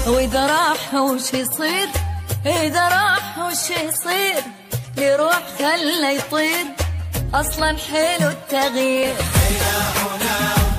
وإذا راح وش يصير؟ إذا راح وش يصير؟ يروح خله يطير، أصلا حلو التغيير.